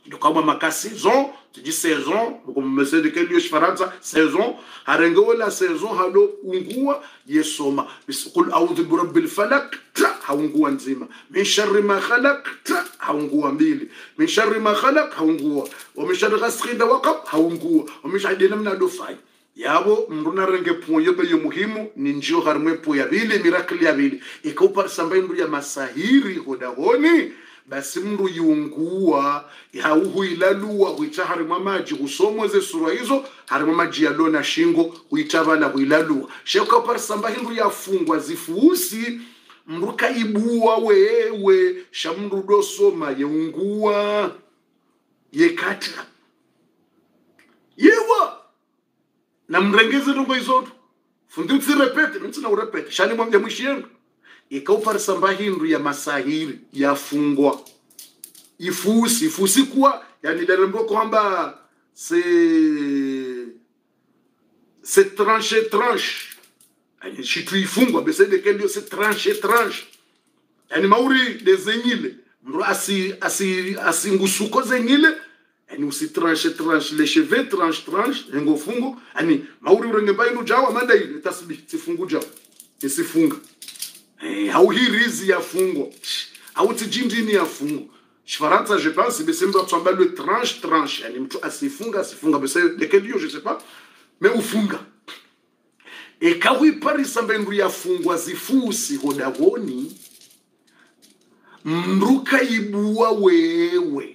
kama maka saison tu dis saison comme monsieur de quel lieu Faransa saison harengo la saison halo ungua yesoma bisqul a'udhu bi rabbil falaq haungua nzima min sharri ma khalaq haungua mbili min sharri ma khalaq haungua wa min sharri ghasiqin waqab haungua wa min sharri namna dofai yabo mruna renge ponyo be muhimu ni njio harmwe po ya bili miracle ya bili ikaupa sambai mru ya masahiri hodahoni basi mru yungua hauhu ilalua huita harima maji husomwe ze sura hizo harima maji ya lona shingo huitabala huilalua sheka par sambai mru ya fungwa zifuusi mruka ibua wewe shamru dosoma yungua yekata yewa na mrengeze ndongo izoto fundi utsirepete mitsina urepete shani mwamja mwishiyenga ikaupa samba hindu ya masahiri yafungwa ifusi kuwa yani lerembo kwamba c'est tranche yani shitu ifungwa bese de kendio c'est tranche yani mauri de zenyile mro asi ngusuko zenyile ani usi tranche les cheveux tranche ngo fungo ani mauri urenge bainu jawa manda ile tasbih sifungu jawa isifunga au hirizi ya fungo au tijindini ya fungo Faransa je pense mais c'est mtu tsamba le tranche yani mtu asifunga bese de quel lieu je sais pas mais ufunga e kawi parisa mbengu ya fungwa zifusi hodagoni mruka ibua wewe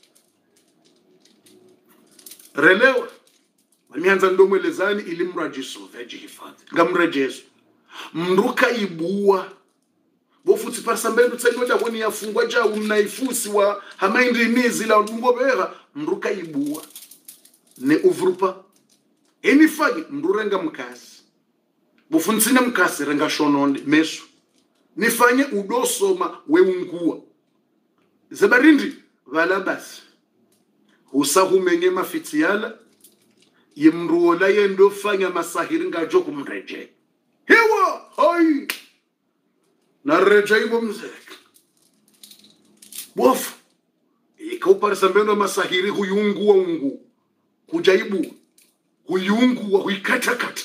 relewa wamianza ndo mwelezani ili mrajiso veji hifadhi ngamrejezo mruka ibua bofuti parisa mbengu tsenyo dagoni ya fungwa jawu mnaifusi wa hamaindi mizi la ndungo bera mruka ibua ne uvrupa enifagi mrurenga mkasi bufunsina mkasi renga shononde mesu nifanye udosoma weungua zabarindi valabasi usahumenye mafitiala yemruola yendo fanya masahiri ngajo kumreje hewa hoi na reje ibo mzeke bofu ikaupa sambendo masahiri huyungua ungu kujaibu huyungua huikatakata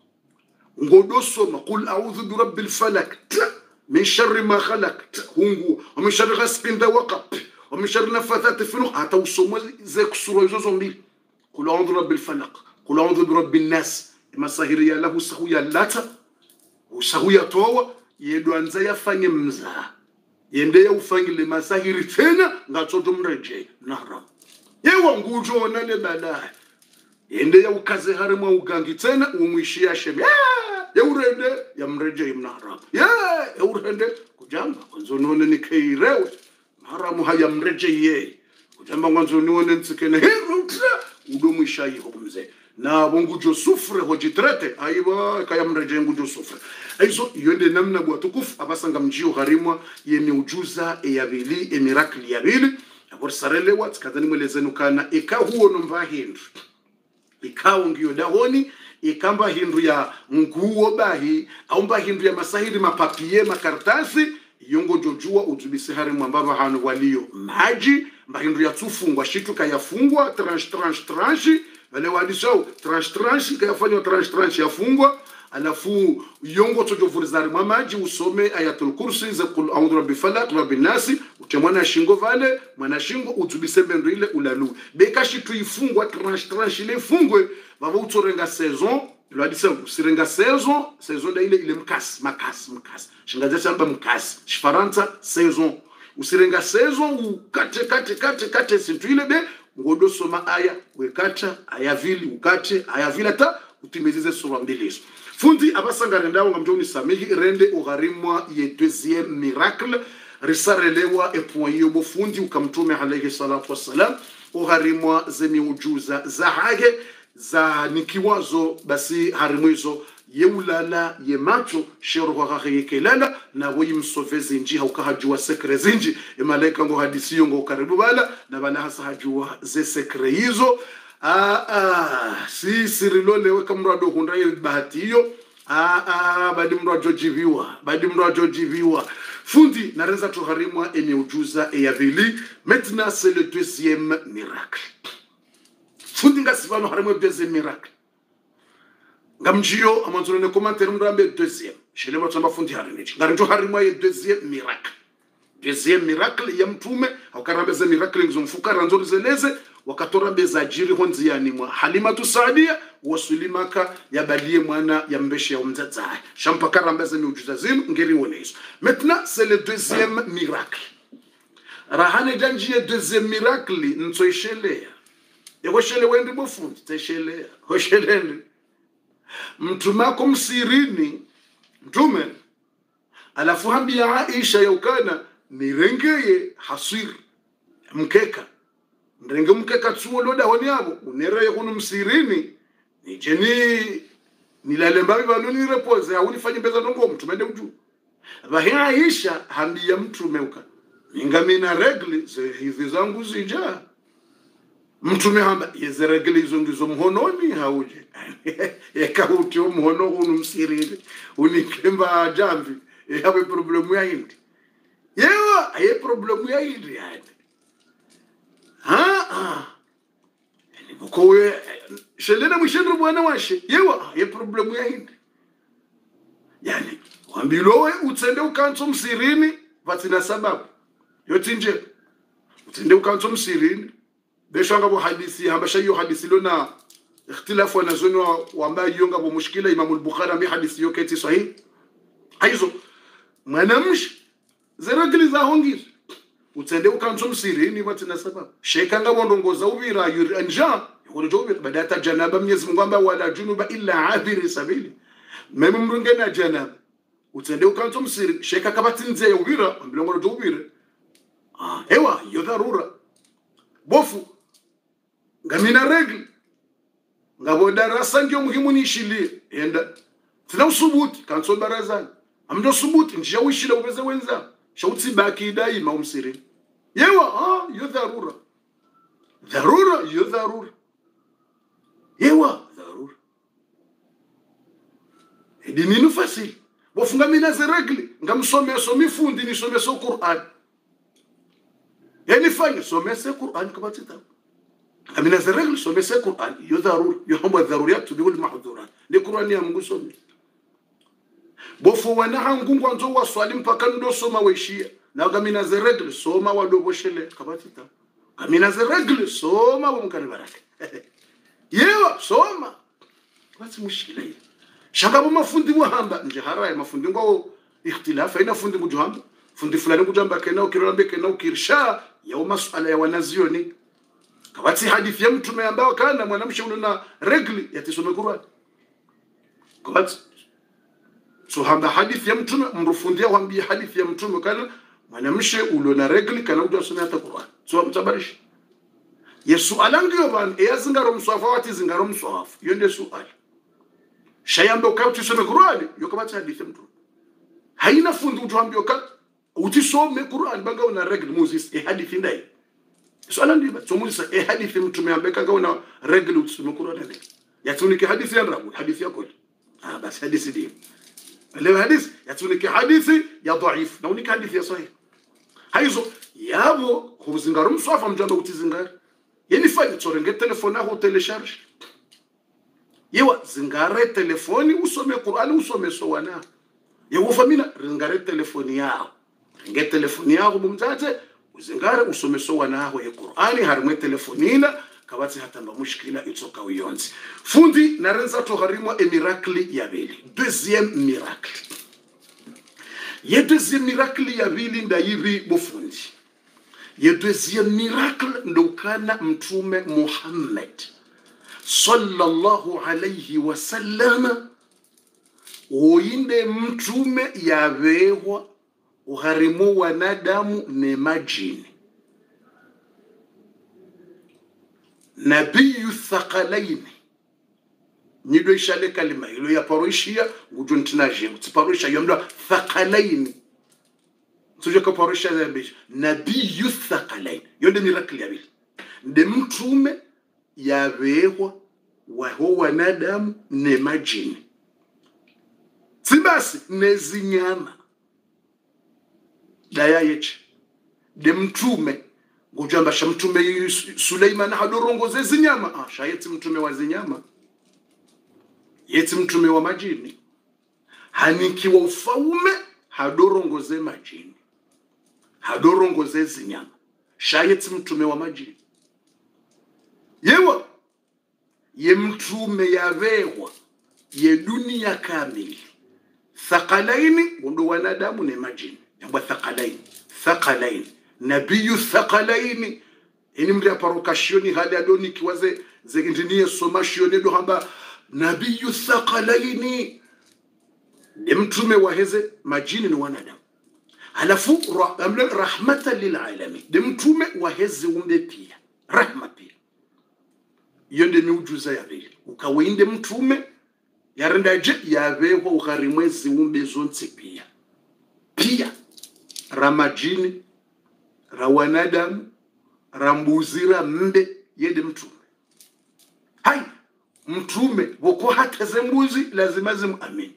ngodosoma qul a'udhu bi rabbil falaq min sharri ma khalaq hungu wa min sharri ghasiqin waqab wa min sharri nafathati fil 'uqad hata usomwe ze kusura hizo zombili qul a'udhu bi rabbil falaq qul a'udhu bi rabbin nas masahiri ya lahu sahuya lata usahuya towa yedwanza yafanye mza yende ya ufangile masahiri tena ngatsoto mreje nara yewa ngujo nane baadaye yende ya ukaze harimo ugangi tena umwishia sheme ya urende ya mreje imnara ya urende kujamba kwanzo none nikeirewe haramu haya mreje ye kujamba kwanzo none nsikene herutra udomwisha yiho mze na bongujo sufre hojitrete aiba kaya mreje ngujo sufre aizo yende namna bwa tukufu abasanga mjio harimwa yemi ujuza ya bili e miracle ya bili abor sarelewa tikadani mwelezenu kana huo nomva hindu ikao ngiyo dahoni ikamba hindu ya nguo bahi au mba hindu ya masahiri mapapie makartasi yongo jojua utubisi hari mwambaba hanu walio maji mba hindu ya tufungwa shitu kayafungwa tranche wale wadisho tranche kayafanywa tranche yafungwa alafu yongo tojovurizari maji usome ayatul kursi za qul a'udhu bi falaq wa bin nasi utemwana shingo vale mwana shingo utubise bendo ile ulalu bekashi tuifungwa tranche ile fungwe baba utorenga saison lwadisa usirenga saison da ile makasi shingaze samba mkasi Faransa saison usirenga saison ukate sintu ile be ngodo soma aya wekata aya vili ukate aya vila ta utimizize sura mbili fundi abasangana ndawo ngamjoni samihi rende ugarimwa ye deuxième miracle risarelewa epoyo bofundi ukamtume alayhi salatu wassalam ugarimwa zemi ujuza za hage za nikiwazo basi harimwizo yeulala ye macho shero kwa kelala na woyi msovezi nji haukahajua sekre zinji malaika ngo hadisiyo ngo karibu bala na bana hasa hajua ze sekre hizo si sirilole weka mrado hundaye bahati hiyo badi mrado jiviwa Fundi nareza tuharimwa ujuza ya vili. Maintenant c'est le deuxième miracle. Fundi ngasivano harimwa deuxième miracle. Ngamjio amanzolo ne commentaire mrambe deuxième. Shele batamba fundi harimwe. Ngarinjo harimwa ye deuxième miracle. Deuxième miracle ya mtume aukarambeza miracle ngizomfuka ranzo zeleze wakatorambeza ajiri honziani mwa Halimatu Saadia wasulimaka yabalie mwana ya mbeshe ya umzazaye shampa karambeza miujiza zinu ngeri wonezo. Maintenant c'est le deuxième miracle. Rahane janjie deuxième miracle nsoishelea yekoshele wendi bofundi teshelea hoshelende mtumako msirini mtume alafu hambia Aisha yaukana nirengeye hasir mkeka ndenge mkeka tsuo loda honi yabo unereye kuno msirini nijeni nilalemba bano ni repose au nifanye beza ndongo mtumende uju bahe Aisha hambia mtume uka ningamina regli ze hivi zangu zija mtume hamba yeze regli hizo ngizo mhononi hauje ekahuti mhono kuno msirini unikemba jambi yawe problemu ya hindi yewa aye problemu ya hindi yani yani bukowe shelena mwishendru bwana washe yewa aye problemu ya hindi yani wambilowe utsende ukanso msirini vatsina sababu yotinje utsende ukanso msirini beshanga bo hadisi hamba shayo hadisi lona ikhtilafu wanazono wamba yonga bo mushkila Imam al-Bukhari ambi hadisi yoketi sahih aizo mwanamshi zeragili za hongizo utsende ukanso msirini vatsina sababu shekanga bondongoza ubira yuri anja yikojo ubira badata janaba Mwenyezi Mungu amba wala junuba illa abiri sabili meme mrungena janaba utsende ukanso msiri sheka kabatsinze ubira ambilongo jo ubira ewa yo dharura bofu ngamina regli ngabo darasa ndio muhimu nishilie enda tina usubuti kanso barazani amdo subuti njia wishila ubeze wenza shauti baki daima umsiri yewa yo dharura yo dharura yewa dharura edininu fasili bofunga mina zeregli ngamsome somi fundi ni some so Qur'an yani fanya some se Qur'an kabatita amina zeregli some se Qur'an yo dharura yo hamba dharuriyat biul mahdhurat ni Qur'an ya Mungu some bofu wana hangungu anzo waswali mpaka ndo soma waishia na gamina zeregli soma wadoboshele kabatita gamina zeregli soma wamkani baraka yewa soma what's mushkila hii shangabo mafundi muhamba nje haraya mafundi ngo ikhtilafa ina fundi mujuhamba fundi fulani kujamba kena ukirambe kena ukirsha ya masuala ya wanazioni kabati hadithi ya mtume ambao kana mwanamshe una regli yatisome Qur'an kabati so hamba hadithi ya mtume mrufundia wambia hadithi ya mtume kana mwanamshe ulona regli kana ujasome hata Qur'an so mtabarishi yesu alangio ban eyazingaro mswafa wati zingaro mswafa yonde suali shayambe ukauti some Qur'an yokabati hadithi ya mtume haina fundi utuambio ka utisome Qur'an banga una regli muzis hadithi ndai so alandiba tomulisa hadithi mtume ambeka nga una regli utisome Qur'an yatunike hadithi ya rabu hadithi ya kweli basi hadithi ndio leo hadithi yatunike hadithi ya dhaif na unike hadithi ya sahih haizo yabo kuzingaro mswafa mjamba utizingara yani fanya tsorenge telefone aho telecharge yewa zingare telefoni usome Qur'an usome sowana yewa famina zingare telefoni yao nge telefoni yao bumtate uzingare usome sowana aho ya Qur'ani harimwe telefonina kabati hatamba mushkila itsoka uyonzi fundi narenza to harimwa miracle ya bili deuxième miracle ye deuxième miracle ya bili ndaibi bofundi ye deuxième miracle ndokana mtume Muhammad sallallahu alayhi wa sallam oinde mtume yabewa uharimu wanadamu ne majini nabiyu thaqalaini nido ishale kalima ilo ya paroishia ngujuntinaje utiparoisha yomda thaqalaini tuje ka paroisha zambi nabiyu thaqalaini yonde miracle ya bili de mtume yabewa waho wanadamu ne majini sibasi nezinyama daya yeche de mtume ngojamba shamtume Suleiman hadorongoze zinyama shayeti mtume wa zinyama yeti mtume wa majini hanikiwa ufaume hadorongoze majini hadorongoze zinyama shayeti mtume wa majini yewa ye mtume yavewa ye dunia kamili thaqalaini ndo wanadamu ne majini yamba thaqalaini nabiyu thaqalaini ini mri aparokashoni hali adoni kiwaze zegindinie somashoni do hamba nabiyu thaqalaini de mtume waheze majini ni wanadamu halafu rahmatan lil alamin de mtume waheze umbe pia rahma pia yonde miujuza ya vile ukawinde mtume yarendaje yaveho ukarimwezi umbe zonse pia ramajini rawanadamu rambuzira mbe yende mtume hai mtume woko hata zembuzi lazima zimuamini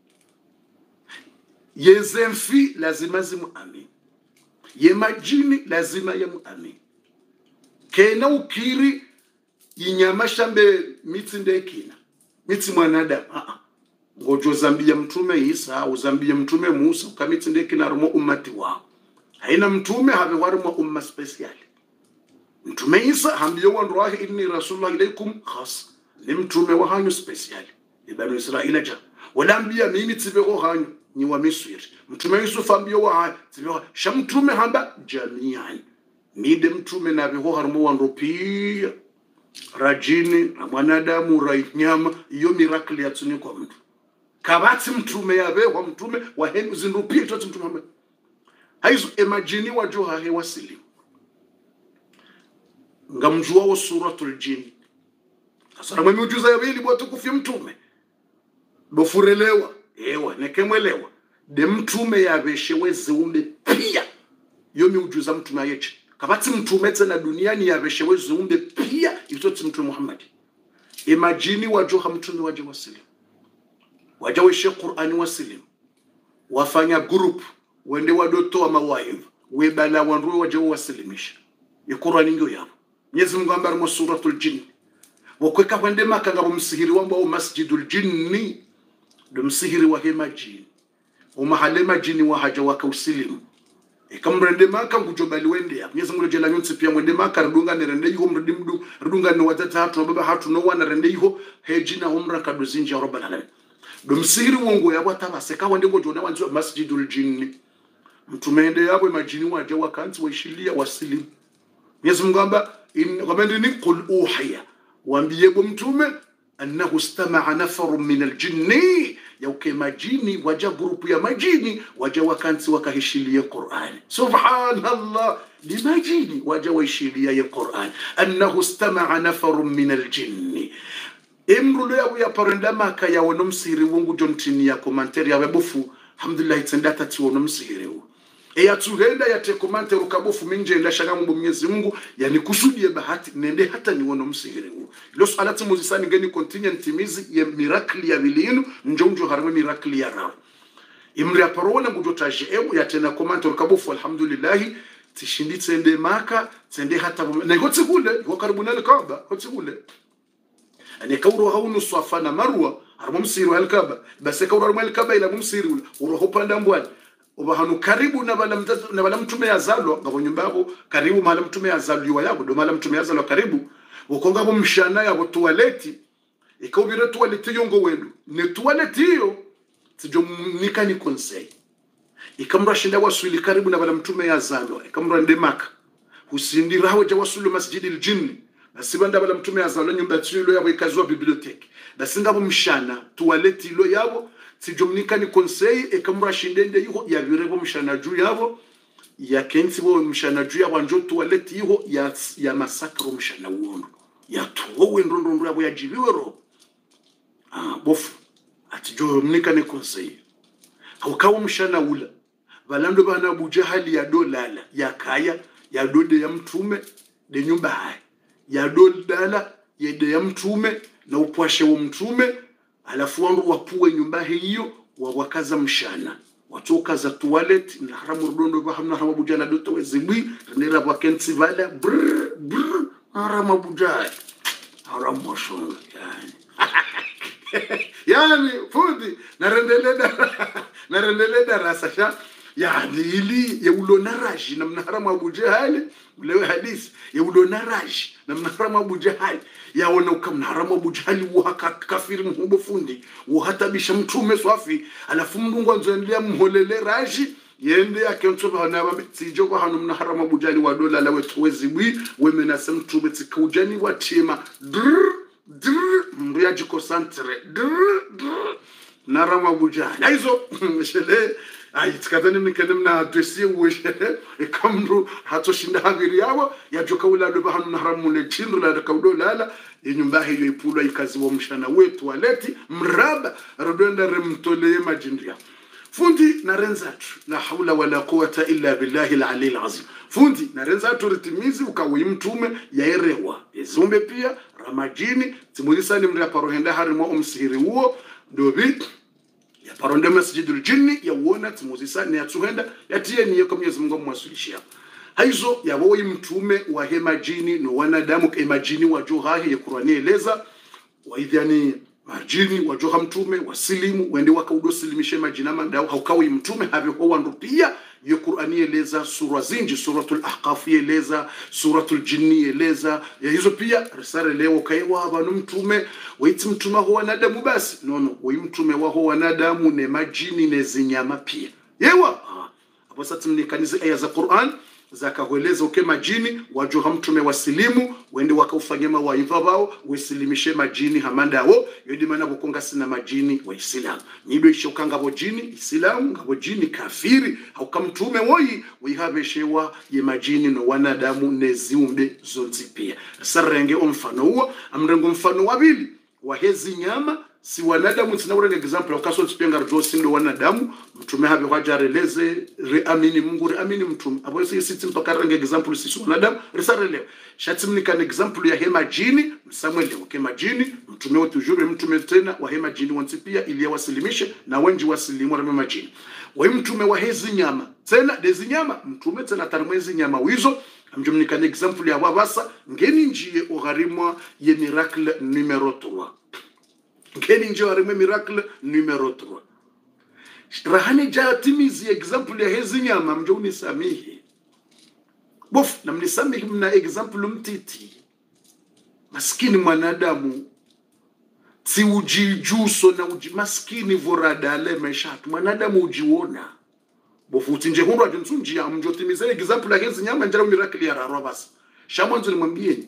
yezemfi lazima zimuamini ye majini lazima yamuamini kena ukiri inyama shambe mitindekina miti mwanadamu ngojo zambia mtume Isa au zambia mtume Musa ukamitindekina rumo ummati wao haina mtume habe warimo umma special mtume Isa hambiyo wanroahi inni rasulullah ilaykum khas ni mtume wa hanyu special ibanu Israila ja wala ambia mimi tibeko hanyu ni wa Misri mtume Yusuf ambiyo wa tibeko shamtume hamba jamian ni de mtume na beho harimo wanropia rajini na mwanadamu rainyama iyo miracle yatsuni kwa mtu kabati mtume yabeho mtume wa henu zinrupia toto mtume hamba haizo imagine wajoha he wasili ngamjua wa suratul jin asara mwe ujuza ya bili bwatu kufia mtume bofurelewa ewa nekemwelewa de mtume yabeshewe ziumbe pia yomi ujuza mtume yeche kabati mtume tena duniani yabeshewe ziumbe pia itoti mtume Muhammad imagine wajoha mtume waje wasili wajaweshe Qur'ani wasili wafanya group wende wadoto wa mawaidha webala wanruwe wajawo wasilimisha ya Qur'ani ndio yao Mwenyezi Mungu ambaye mu suratul jin wakweka kwende Maka ngabo msihiri wamba wa masjidul jinni ndo msihiri wa hema jini umahale majini wa haja wakausilimu ikamrende Maka ngujobali wende ya Mwenyezi Mungu jela nyonsi pia mwende Maka rudunga ne rende yiho mrudimdu rudunga ne watata hatu baba hatu no wana rende yiho hejina umra kaduzinja rabbal alamin ndo msihiri wongo ya watabaseka wende ngojona wanzo masjidul jinni mtumende yabo majini waje wakanzi waishilia wasilimu Mwenyezi Mungu amba in qul uhiya waambie mtume annahu istama'a nafarun min aljinni yauke majini waja grupu ya majini waja wakanzi wakahishilia Qur'an subhanallah li majini waja waishilia Qur'an annahu istama'a nafarun min aljinni imrulo ya parenda Maka ya wonomsiri wongu jontini ya komanteri ya webofu alhamdulillah tsendata ti wonomsiri ya tuhenda ya te komanteri ukabofu minje nda shagamu Mwenyezi Mungu yani kusudie bahati nende hata ni wonomsiri los alati muzisani ngeni continue ntimizi ya miracle ya bilinu njonjo harame miracle ya raw imri aparona ngujotaje ya tena komanteri ukabofu alhamdulillah tishindi tsende Maka tsende hata na ngotsi kule kwa karibu na Kaaba ngotsi kule ani kauro haunu Swafa na Marwa haramo msiru al-Kaaba basi kauro al-Kaaba ila msiru uroho panda mbwani ubahanu karibu na bala mtume yazalwa ngabo nyumbabo karibu mala mtume yazalwa yabo do mala mtume yazalwa karibu ukonga bo mshana yabo toileti ikobire toileti yongo wenu ne toileti yo tijo nika ni conseil ikamra shinda wasuli karibu na bala mtume yazalwa ikamra nde Maka usindira hawa wasulu masjidil jinni nasibanda bala mtume yazalwa nyumba tsilo yabo ikazwa bibliothèque nasingabo mshana toileti lo yabo sijomnika ni conseil ekamura shindende yiho ya birebo mshana juu yabo ya kensi bo mshana juu yabo njo toilette yiho ya masakro mshana wondo ya tuwe ndondondo yabo ya jibiwero bofu atijomnika ni conseil haukawo mshana ula balando bana Abu Jahali ya dolala ya kaya ya dode ya mtume de nyumba hai ya dolala ya mtume na upwashe wa mtume alafu wangu wapuwe nyumba hiyo wakaza mshana watoka za toilet na haramu rudondo ba hamna haramu bujala doto wezibi nera vakensi vala brr haramu bujala haramu shonga yani yani fundi narendele darasa sha yani ili ya ulonaraji na mnaharamu Abu Jahal ulewe hadisi ya ulonaraji na mnaharamu Abu Jahal yaona ukamnaharamu Abu Jahal wa kafiri mhubo fundi uhatabisha mtume swafi alafu mndungu anzoendelea mholele raji yende akentoba na sijo kwa hanu mnaharamu Abu Jahal wa dola la wetu wezibwi wemenasa mtume tikaujani wa tema mbuya jiko santre narama Abu Jahal aizo mshele tikadhani mnikene na adresi uweshe ikamru hatoshinda habiri yawa yajoka ula doba hanu naharamu le chindu la kaudo lala nyumba hiyo ipulwa ikaziwa mshana wetu waleti mraba rodenda remtoleye majindria fundi na renzatu la haula wala quwata illa billahi al-ali al-azim fundi na renzatu ritimizi ukawi mtume yaerewa izumbe pia ramajini timulisa ni mria parohenda harimo umsihiri huo dobi ya paronde masjidul jinni ya uona timulisa ni atuhenda yatie niyo kwa Mwenyezi Mungu mwasulisha haizo ya woi mtume wa hema jini no wanadamu kema jini wa johahi ya Qur'ani eleza wa idhani majini wa joha mtume wasilimu wende wakaudosilimishe majina mandao haukawi mtume havyo kwa wanrupia ya Qur'ani eleza sura zinji suratul ahqaf eleza suratul jinni eleza ya hizo pia risale leo kaiwa abantu mtume waiti mtume ho wanadamu basi nono wai mtume wa ho wanadamu ne majini ne zinyama pia yewa hapo sasa mnikanize aya za Qur'an zakahueleza uke majini wajoha mtume wasilimu wende wakaufanya mawaidha bao wesilimishe majini hamandao yodi maana bokonga sina majini wa Islam nido ishokanga bo jini Islam ngabo jini kafiri au mtume woi wihabeshewa ye majini no wanadamu neziumbe zonti pia sarenge mfano huo amrengo mfano wabili wa hezi nyama si wanadamu tinaura example ukaso tipenga rosi ndo wanadamu mtume habe kwajareleze reamini Mungu reamini mtume abo sisi mpaka range example sisi wanadamu risarelewa shatimni kan example ya hema jini Samuel uke majini mtume wetu jure mtume tena wa hema jini wanti pia ili wasilimishe na wengi wasilimu na majini wa mtume wa hezi nyama tena dezi nyama mtume tena tarmezi nyama wizo amjumni kan example ya wabasa ngeni njie ogharimwa ye miracle numero 3 ngeni njie ogharimwa miracle numero 3 rahani jatimizi example ya hezi nyama mjoni samihi bof na mnisamihi mna example mtiti maskini mwanadamu si ujijuso na maskini vorada ale meshatu mwanadamu ujiona bofu utinje hundu ajunsunji ya mjotimiza example ya hezi nyama njara miracle ya raro basi shamanzo nimwambieni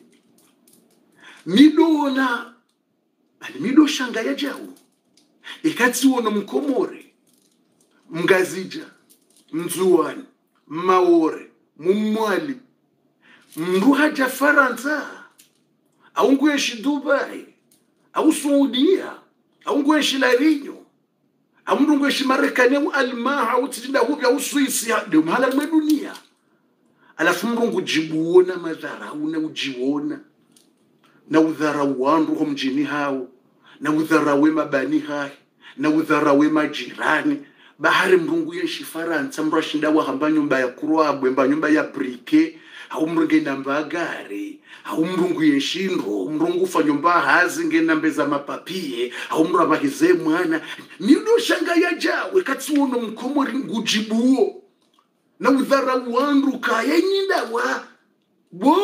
midona ali mido shanga ya jahu ikati uono mkomore mgazija mzuwani maore mumwali mruhaja Faransa au ngueshi Dubai au Saudia au ngueshi Larinyo au ngueshi Marekani au Almaha au tinda huko au Swiss ndio mahala mwa dunia alafu mrungu jibuona madhara una ujiona na udharau wangu mjini hao na udharau mabani hai na udharau majirani bahari mrungu yeshi Faransa mrashinda wa hamba nyumba ya kurwabwe mba nyumba ya brike au mrungu namba gari au mrungu yeshindo mrungu fa nyumba hazi ngena mbeza mapapie au mraba hize mwana nido shanga ya jawe kati uno mkomori ngujibuo na udharau wangu kayenyinda wa bo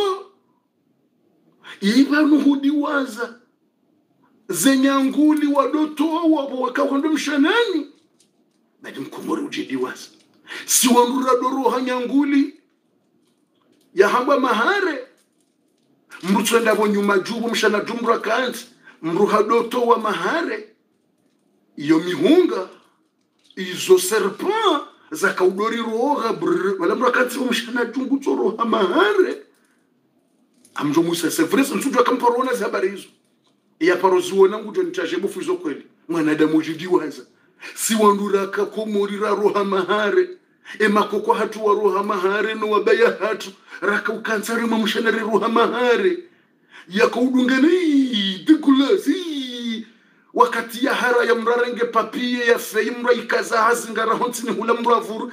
iba nuhudi waza zenyanguli wadotoa wabo wakakondo mshanani badi mkomori ujidiwaza si wandura doro hanyanguli ya hamba mahare mrutwenda bo nyuma jubu mshana jumra kanti mruha doto wa mahare iyo mihunga izo serpent za kaudori roha wala mrakanti mshana jungu toro mahare amjo musa sevres nsujwa kamparona za habari hizo ya parozuona ngujo nitajebu fuzo kweli mwanadamu ujidiwaza si wandura kakomorira roha mahare emakoko hatu wa roha mahare no wabaya hatu raka ukansari mamushanari roha mahare yakaudungani dikulasi wakati ya hara ya mrarenge papie ya fei mra ikaza hazingara hontini hula mravuru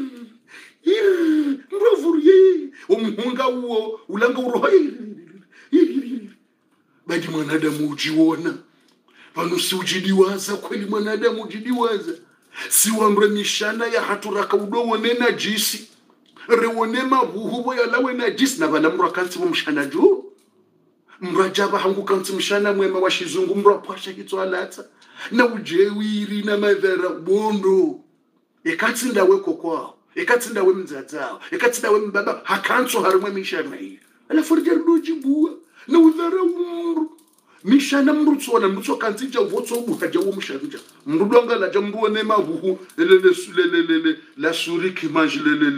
mravuru ye omuhunga uo ulanga urohoi badi mwanadamu ujiona vanusi ujidiwaza kweli mwanadamu ujidiwaza si wamre mishana ya haturaka udowo nena jisi rewone mabuhubo ya lawe na jisi na vala mra kansi mshana juu mrajaba hangu kansi mshana mwema wa shizungu mra pasha kitu alata na ujewiri na madhara bondo ekatsi ndawe kokwao ekatsi ndawe mzadzao ekatsi ndawe mbaba hakanso harimwe mishana hii ala forja rudojibua na udhara umru mishana mrutsona mrutso kansi ja votso buhaja wo mshanja mrudonga la jambuo ne mabuhu la souris qui mange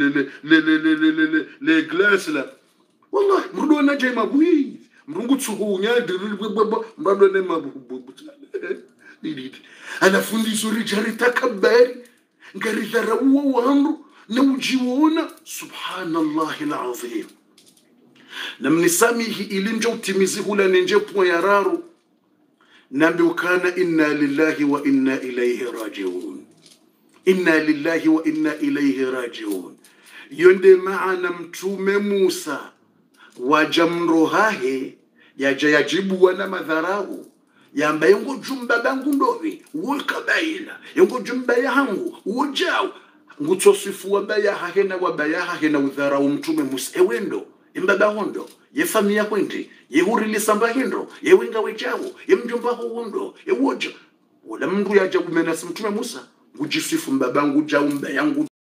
les glaces là wallahi mrudona ja mabuhi mrungu tsuhunya diribaba mbado ne mabuhu didit ana fundi suri jari takabari ngari dhara uwa wangu na ujiona subhanallahi alazim namnisamihi ilinja utimizi hula nenje point ya raru nambi ukana inna lillahi wa inna ilayhi rajiun inna lillahi wa inna ilayhi rajiun yonde maana mtume Musa wajamro hahe yaja yajibu wana madharau yamba yongo jumba bangu ndovi wulkabaila yongo jumba yangu wujao ngutosifu wabaya hahena wabaya hahena udharau mtume Musa ewendo imbaba hondo ye familia kwende ye hurili samba hindo ye winga wejawo ye mjomba hondo ye woja wala mndu yaja kumena mtume Musa ngujisifu mbabangu jaumba yangu